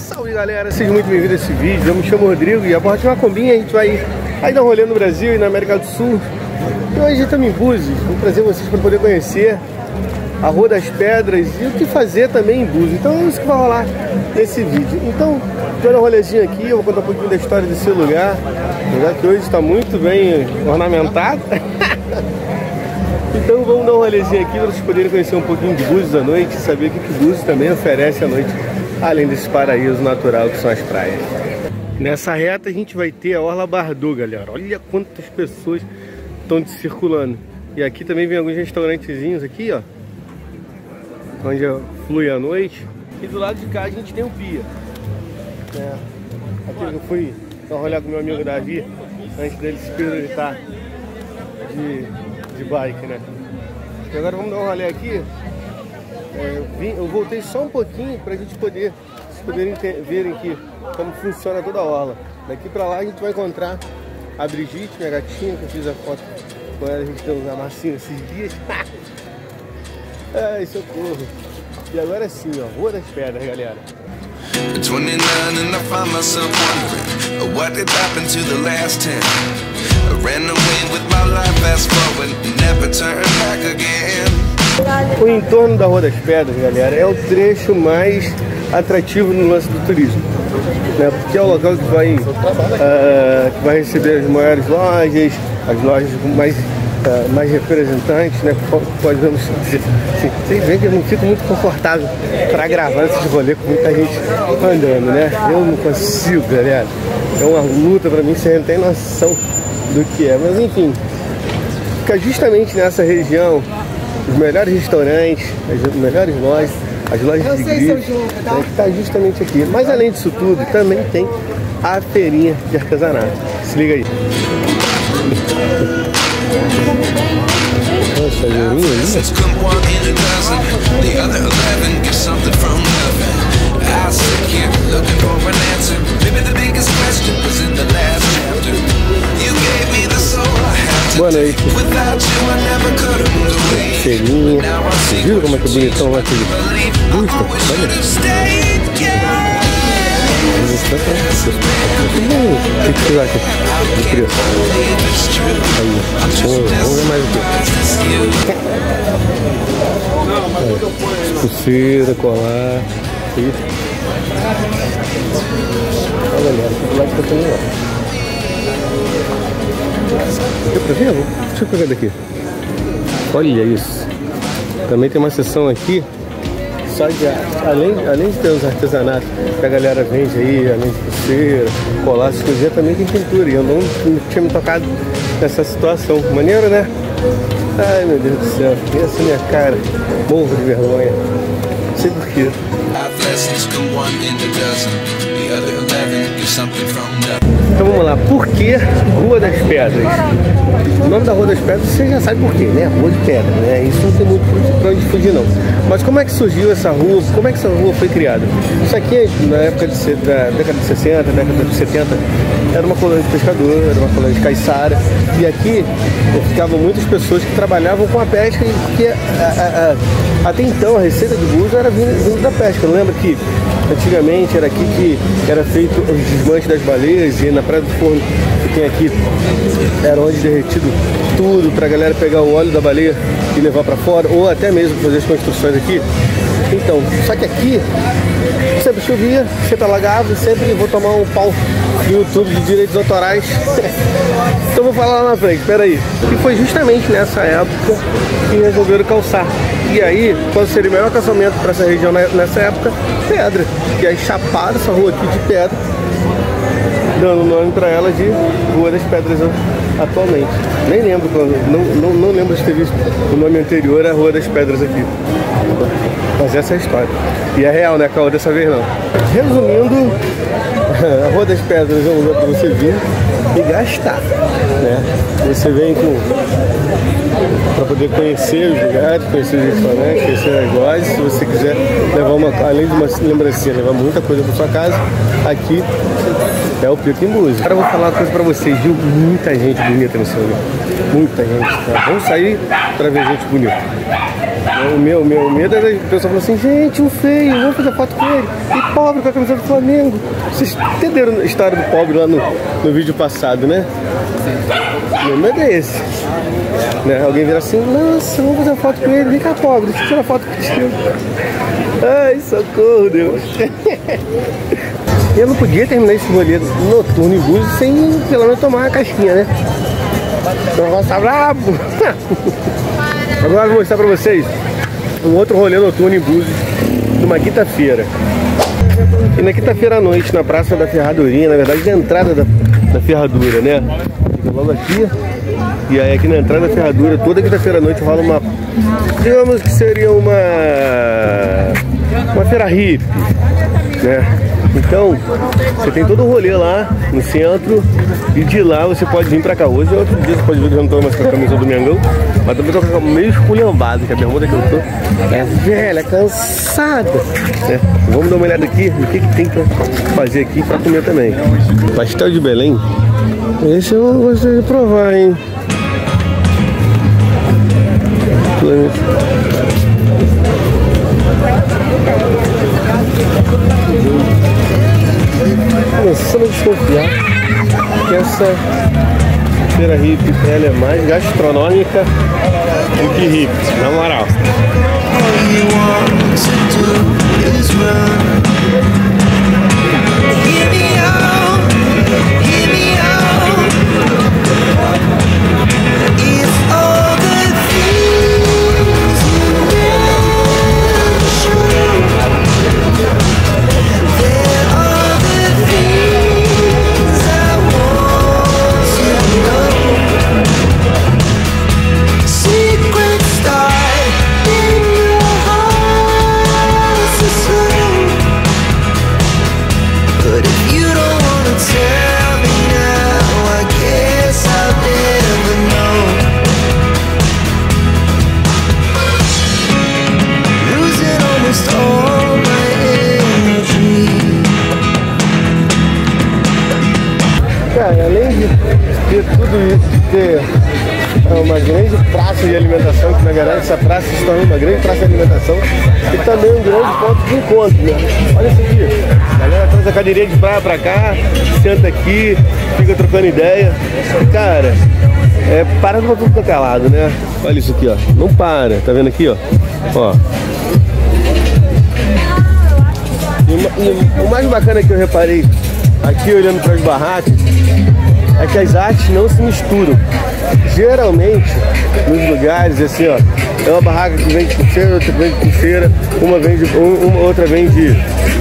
Salve galera, sejam muito bem-vindos a esse vídeo. Eu me chamo Rodrigo e a bordo de uma combinha a gente vai dar um rolê no Brasil e na América do Sul. E hoje estamos em Búzios, vou trazer vocês para poder conhecer a Rua das Pedras e o que fazer também em Búzios. Então é isso que vai rolar nesse vídeo. Então, dando um rolezinho aqui, eu vou contar um pouquinho da história desse lugar que hoje está muito bem ornamentado. Então vamos dar um rolezinho aqui para vocês poderem conhecer um pouquinho de Búzios à noite e saber o que Búzios também oferece à noite, além desse paraíso natural que são as praias. Nessa reta a gente vai ter a Orla Bardot, galera. Olha quantas pessoas estão circulando. E aqui também vem alguns restaurantezinhos aqui, ó, onde flui a noite. E do lado de cá a gente tem o Pia. Aqui eu fui dar um rolê com meu amigo Davi antes dele se pirulitar de bike, né? E agora vamos dar um rolê aqui. Eu voltei só um pouquinho para a gente poderem verem aqui como funciona toda a orla. Daqui para lá a gente vai encontrar a Brigitte, minha gatinha, que eu fiz a foto com ela, a gente deu uns amassinhos esses dias. Ai, socorro. E agora sim, ó, Rua das Pedras, galera. 29 and I find myself wondering what did happen to the last 10. I ran away with my life, fast forward, never turn back again. O entorno da Rua das Pedras, galera, é o trecho mais atrativo no lance do turismo, né? Porque é o local que vai receber as maiores lojas, as lojas mais representantes, né? Podemos dizer assim, vocês veem que eu não fico muito confortável para gravar esse rolê com muita gente andando, né? Eu não consigo, galera. É uma luta para mim, você não tem noção do que é. Mas enfim, fica justamente nessa região os melhores restaurantes, as melhores lojas, as lojas de grife, né, que está justamente aqui. Mas além disso tudo, também tem a feirinha de artesanato. Se liga aí. Nossa, a feirinha boa noite. Cheirinho. Vocês viram como é que é bonitão lá aquele busto? Olha. O que você acha de preço? Aí, vamos ver mais o que. Pulseira, colar. Olha, galera, que lá que tá também, ó. Deu pra ver? Deixa eu pegar daqui. Olha isso. Também tem uma seção aqui só de além de ter os artesanatos que a galera vende aí, além de pulseira, colar, essas coisinhas, também tem pintura. E eu não tinha me tocado nessa situação. Maneiro, né? Ai, meu Deus do céu. Essa é minha cara. Morro de vergonha. Não sei porquê. Então vamos lá, por que Rua das Pedras? O nome da Rua das Pedras você já sabe por quê, né? Rua de Pedra, né? Isso não tem muito pra onde fugir não. Mas como é que surgiu essa rua? Como é que essa rua foi criada? Isso aqui, na época da década de 60, década de 70, era uma colônia de pescador, era uma colônia de caiçara. E aqui ficavam muitas pessoas que trabalhavam com a pesca e porque até então a receita de Búzios era vindo da pesca. Eu lembro que antigamente era aqui que era feito os desmanches das baleias, e na Praia do Forno que tem aqui era onde derretido tudo pra galera pegar o óleo da baleia e levar pra fora, ou até mesmo fazer as construções aqui. Então, só que aqui sempre chovia, sempre alagava, sempre vou tomar um pau no YouTube de direitos autorais. Então vou falar lá na frente, peraí. E foi justamente nessa época que resolveram calçar. E aí, qual seria o melhor calçamento para essa região nessa época? Pedra. E aí chaparam essa rua aqui de pedra, dando o nome para ela de Rua das Pedras atualmente. Nem lembro quando, não lembro de ter visto o nome anterior à Rua das Pedras aqui. Mas essa é a história. E é real, né, Caô? Dessa vez não. Resumindo, a Rua das Pedras é um lugar para você vir e gastar, né? Você vem para poder conhecer os lugares, conhecer os restaurantes, conhecer as lojas. Se você quiser levar além de uma lembrancinha, levar muita coisa para sua casa, aqui é o Pico em Búzios. Agora eu vou falar uma coisa para vocês, viu? Muita gente bonita nesse lugar. Muita gente, tá? Vamos sair para ver gente bonita. O meu medo era o pessoal falou assim, gente, um feio, vamos fazer foto com ele. E pobre com a camisa do Flamengo. Vocês entenderam a história do pobre lá no vídeo passado, né? Meu medo é esse. Né? Alguém vira assim, nossa, vamos fazer uma foto com ele. Vem cá, pobre, deixa eu tirar foto contigo. Ai, socorro, Deus. Eu não podia terminar esse rolê noturno em Búzios sem pelo menos tomar uma casquinha, né? O negócio tá brabo. Agora eu vou mostrar pra vocês um outro rolê noturno em Búzios, numa quinta-feira. E na quinta-feira à noite, na Praça da Ferradurinha, na verdade, na entrada da Ferradura, né? Fica logo aqui. E aí aqui na entrada da Ferradura, toda quinta-feira à noite rola uma... digamos que seria uma feira hippie, né? Então, você tem todo o rolê lá no centro e de lá você pode vir pra cá. Hoje, outro dia você pode vir que eu não tô mais com a camisa do Mengão, mas também tô com a meio esculhambado, que a bermuda que eu tô é velha, cansada, né? Vamos dar uma olhada aqui no que tem pra fazer aqui pra comer também. Pastel de Belém, esse eu gostei de provar, hein? Começando a desconfiar que essa feira hippie ela é mais gastronômica do que hippie, na moral. Cara, além de ter tudo isso, de ter uma grande praça de alimentação, que na verdade essa praça se torna uma grande praça de alimentação e também um grande ponto de encontro, né? Olha isso aqui, a galera traz a cadeirinha de praia pra cá, senta aqui, fica trocando ideia. Cara, para pra tudo quanto é lado, né? Olha isso aqui, ó, não para, tá vendo aqui, ó? Ó. E o mais bacana que eu reparei aqui olhando para as barracas é que as artes não se misturam. Geralmente, nos lugares, assim, ó, é uma barraca que vende pulseira, outra vende pulseira, outra vende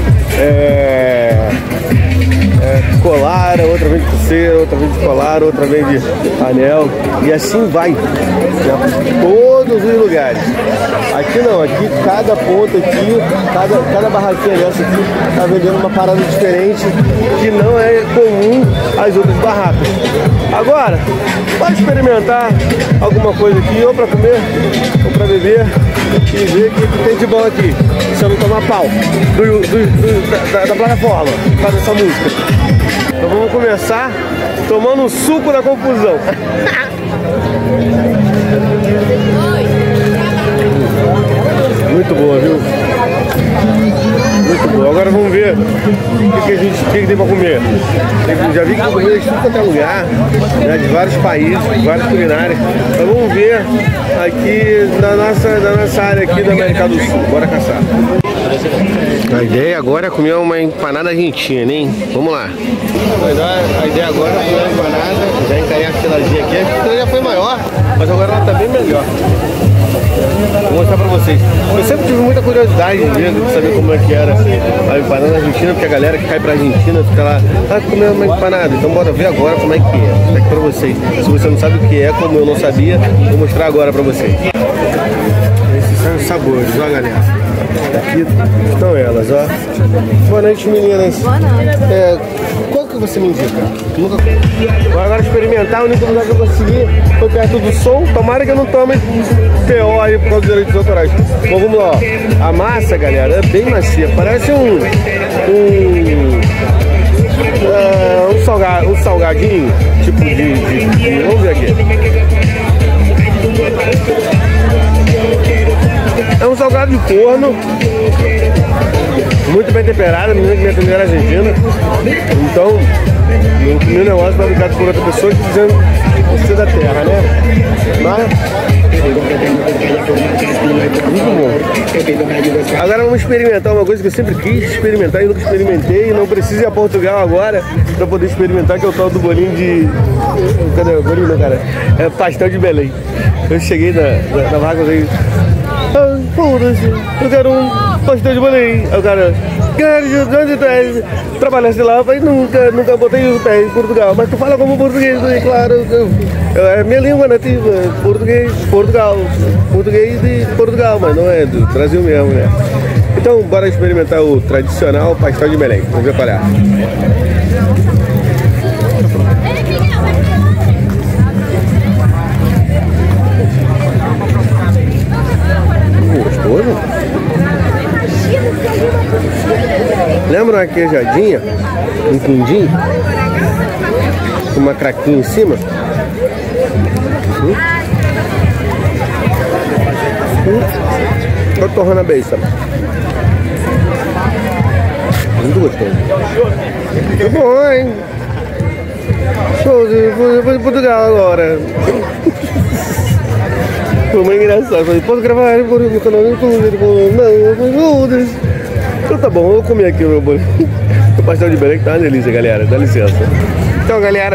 colar, outra vende pulseira, outra vende colar, outra vende anel, e assim vai, né? Todos os lugares. Aqui não, aqui cada ponto aqui, cada barraquinha dessa aqui tá vendendo uma parada diferente que não é comum às outras barracas. Agora, pode experimentar alguma coisa aqui, ou para comer, ou para beber, e ver o que tem de bom aqui. Se eu não tomar pau da plataforma, por causa dessa música. Então vamos começar tomando um suco da confusão. Muito boa, viu? Muito boa. Agora vamos ver o que tem pra comer. Já vi que tem comida de tudo quanto é lugar, né, de vários países, de várias culinárias. Então vamos ver aqui na nossa área aqui da América do Sul. Bora caçar. A ideia agora é comer uma empanada argentina, hein? Vamos lá. A ideia agora é comer uma empanada. Já encarei a filadinha aqui. A fila já foi maior, mas agora ela tá bem melhor. Vou mostrar pra vocês. Eu sempre tive muita curiosidade de saber como é que era a empanada argentina, porque a galera que cai pra Argentina fica lá, comer uma empanada. Então bora ver agora como é que é. Tá aqui pra vocês. Se você não sabe o que é, como eu não sabia, vou mostrar agora pra vocês. Esses são os sabores, ó, galera. Aqui estão elas, ó. Boa noite, meninas. Boa noite. Qual que você me indica? Nunca... Vou agora experimentar. O único lugar que eu consegui foi perto do som. Tomara que eu não tome TO aí por causa dos direitos autorais. Bom, vamos lá, ó. A massa, galera, é bem macia. Parece um salgadinho, tipo de... Vamos ver aqui. É um salgado de forno, muito bem temperado, minha primeira argentina. Então, eu comi um negócio fabricado por outra pessoa dizendo você da terra, né? Mas muito bom. Agora vamos experimentar uma coisa que eu sempre quis experimentar e nunca experimentei. E não preciso ir a Portugal agora para poder experimentar, que é o tal do bolinho de... Cadê o bolinho, não, cara? É pastel de Belém. Eu cheguei na vaga e foda-se, eu quero um pastel de Belém. Aí o cara, onde tu és? Trabalhaste lá, mas nunca botei os pés em Portugal. Mas tu fala como português, né? Claro. É minha língua nativa, português, Portugal. Português de Portugal, mas não é do Brasil mesmo, né? Então, bora experimentar o tradicional pastel de Belém. Vamos ver qual é. Gostoso. Lembra uma queijadinha, um quindim, com uma craquinha em cima? Tô torrando a beiça. Muito gostoso. Tá bom, hein? Vou de Portugal agora. Foi muito engraçado. Falei, posso gravar no canal do YouTube? Ele falou, não, então tá bom, eu vou comer aqui o meu bolinho. O pastel de Belém que tá uma delícia, galera. Dá licença. Então, galera,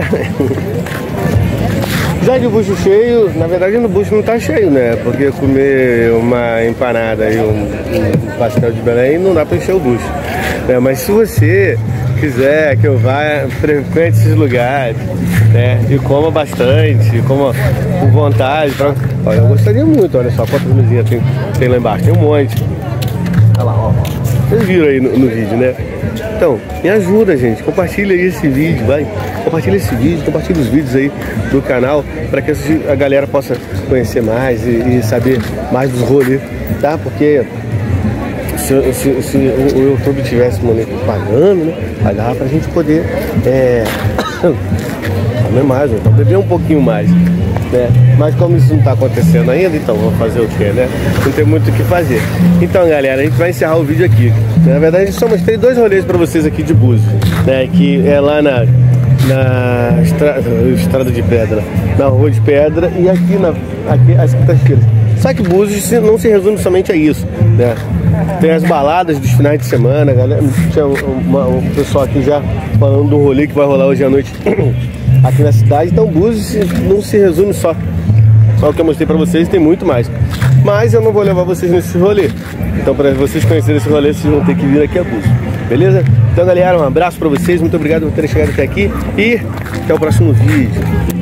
já de bucho cheio, na verdade no bucho não tá cheio, né? Porque comer uma empanada e um pastel de Belém não dá pra encher o bucho. Mas se você quiser que eu vá, frequente esses lugares, né? E coma bastante, coma com vontade. Olha, eu gostaria muito, olha só quantas luzinhas tem lá embaixo, tem um monte. Olha lá, ó. Vocês viram aí no vídeo, né? Então, me ajuda, gente. Compartilha aí esse vídeo, vai. Compartilha esse vídeo, compartilha os vídeos aí do canal para que a galera possa conhecer mais e saber mais dos rolês, tá? Porque se o YouTube tivesse pagando, né? Aí dava pra gente poder comer mais, então beber um pouquinho mais, né? Mas como isso não tá acontecendo ainda, então vamos fazer o que, né? Não tem muito o que fazer. Então, galera, a gente vai encerrar o vídeo aqui. Na verdade, só mostrei 2 rolês pra vocês aqui de Búzios, né? Que é lá na estrada de pedra, na rua de pedra, e aqui as quintas-feiras. Só que Búzios não se resume somente a isso, né? Tem as baladas dos finais de semana, galera. Tinha um pessoal aqui já falando do rolê que vai rolar hoje à noite aqui na cidade. Então Búzios não se resume só o que eu mostrei pra vocês, tem muito mais. Mas eu não vou levar vocês nesse rolê. Então, para vocês conhecerem esse rolê, vocês vão ter que vir aqui a Búzios, beleza? Então, galera, um abraço pra vocês, muito obrigado por terem chegado até aqui e até o próximo vídeo.